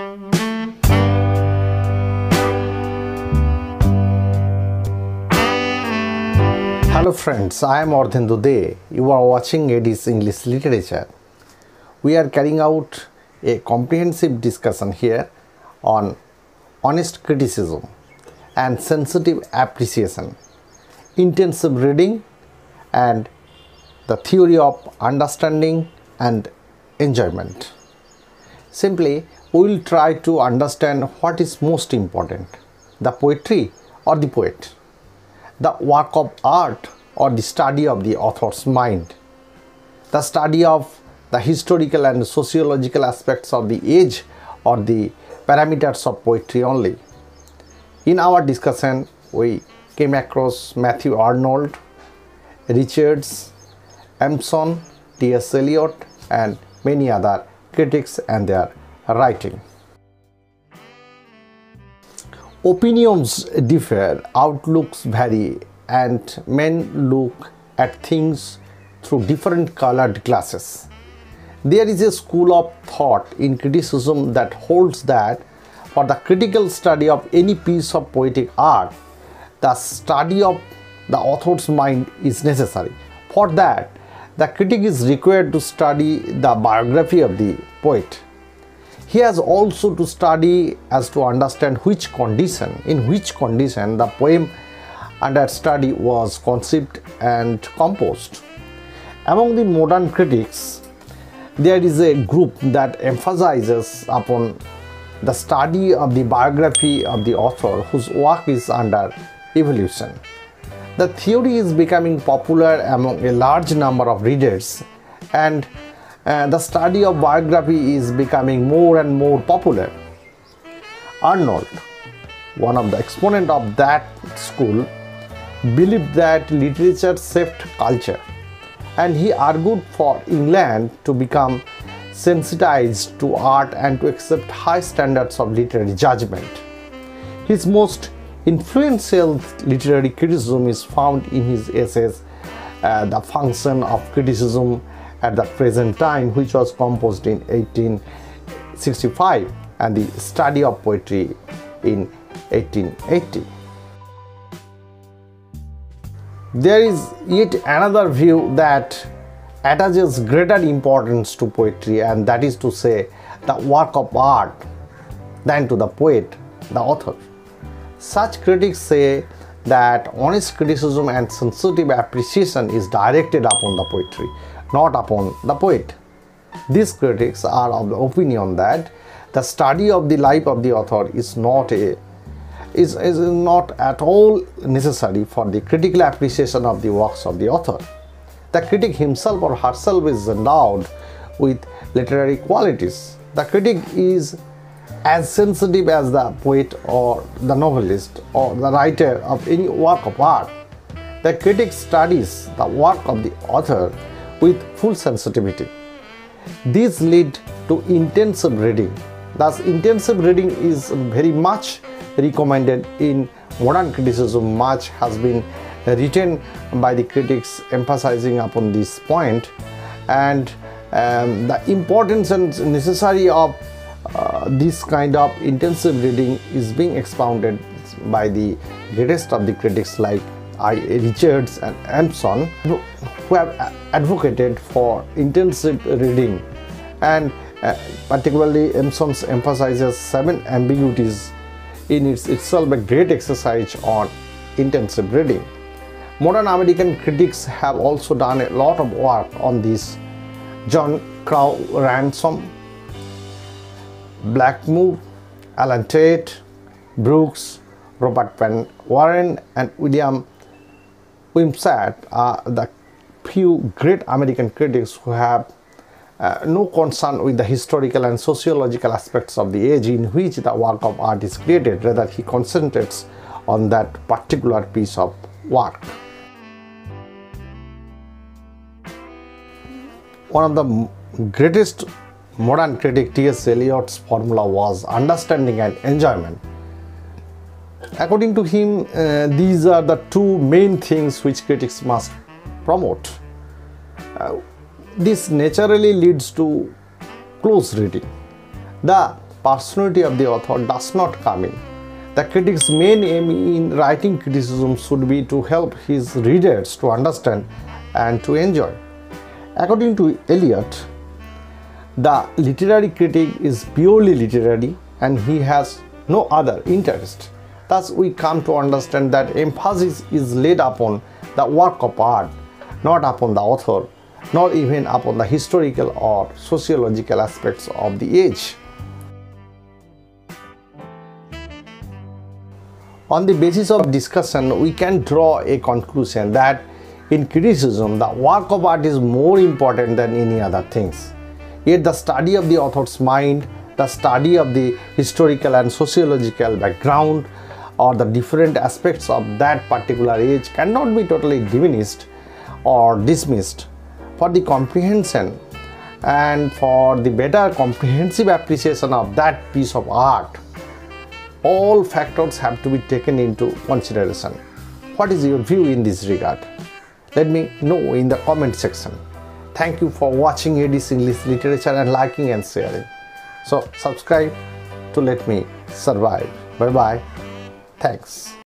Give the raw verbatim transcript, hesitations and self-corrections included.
Hello friends, I am ardhendude. You are watching Edis English Literature. We are carrying out a comprehensive discussion here on honest criticism and sensitive appreciation, intensive reading and the theory of understanding and enjoyment. Simply, we will try to understand what is most important, the poetry or the poet, the work of art or the study of the author's mind, the study of the historical and sociological aspects of the age or the parameters of poetry only. In our discussion, we came across Mathew Arnold, Richards, Empson, T S Eliot and many other critics and their writing. Opinions differ, outlooks vary, and men look at things through different colored glasses. There is a school of thought in criticism that holds that for the critical study of any piece of poetic art, the study of the author's mind is necessary. For that, the critic is required to study the biography of the poet. He has also to study as to understand which condition, in which condition the poem under study was conceived and composed. Among the modern critics, there is a group that emphasizes upon the study of the biography of the author whose work is under evolution. The theory is becoming popular among a large number of readers, and uh, the study of biography is becoming more and more popular. Arnold, one of the exponents of that school, believed that literature shaped culture, and he argued for England to become sensitized to art and to accept high standards of literary judgment. His most influential literary criticism is found in his essays uh, The Function of Criticism at the Present Time, which was composed in eighteen sixty-five, and The Study of Poetry in eighteen eighty. There is yet another view that attaches greater importance to poetry, and that is to say the work of art, than to the poet, the author. Such critics say that honest criticism and sensitive appreciation is directed upon the poetry, not upon the poet. These critics are of the opinion that the study of the life of the author is not a Is, is not at all necessary for the critical appreciation of the works of the author. The critic himself or herself is endowed with literary qualities. The critic is as sensitive as the poet or the novelist or the writer of any work of art. The critic studies the work of the author with full sensitivity. These lead to intensive reading. Thus, intensive reading is very much recommended in modern criticism. Much has been written by the critics emphasizing upon this point, and um, the importance and necessity of uh, this kind of intensive reading is being expounded by the greatest of the critics like I. Richards and Empson, who, who have advocated for intensive reading, and uh, particularly Empson emphasizes seven ambiguities in its itself a great exercise on intensive reading. Modern American critics have also done a lot of work on this. John Crow Ransom, Blackmore, Alan Tate, Brooks, Robert Van Warren and William Wimsatt are the few great American critics who have Uh, no concern with the historical and sociological aspects of the age in which the work of art is created. Rather, he concentrates on that particular piece of work. One of the greatest modern critic, T S Eliot's formula was understanding and enjoyment. According to him, uh, these are the two main things which critics must promote. Uh, this naturally leads to close reading. The personality of the author does not come in. The critic's main aim in writing criticism should be to help his readers to understand and to enjoy. According to Eliot, the literary critic is purely literary and he has no other interest. Thus, we come to understand that emphasis is laid upon the work of art, not upon the author, nor even upon the historical or sociological aspects of the age. On the basis of discussion, we can draw a conclusion that in criticism, the work of art is more important than any other things. Yet the study of the author's mind, the study of the historical and sociological background, or the different aspects of that particular age cannot be totally diminished or dismissed. For the comprehension and for the better comprehensive appreciation of that piece of art, all factors have to be taken into consideration. What is your view in this regard? Let me know in the comment section. Thank you for watching A D's English Literature and liking and sharing. So subscribe to let me survive. Bye bye. Thanks.